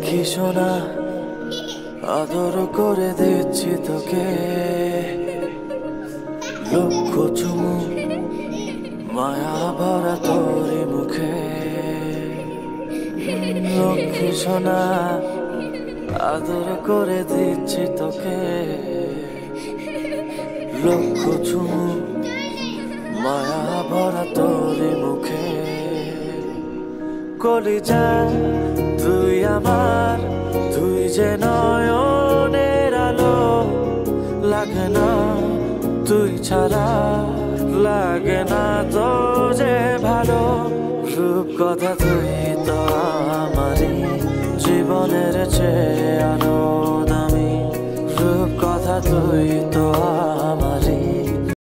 লক্ষ্মী সোনা আদর করে দিচ্ছি তোকে, লক্ষ চুমু মায়া ভরা তোরি মুখে। লক্ষ্মী সোনা আদর করে দিচ্ছি তোকে, লক্ষ চুমু মায়া ভরা তোরি মুখে। কলিজা তুই আমার, তুই যে নয়নের আলো, লাগে না তুই ছাড়া, লাগে না তো যে ভালো। রূপ কথা তুই তো আমারই জীবনের চেয়ে আরো দামি, রূপ কথা তুই তো আমারই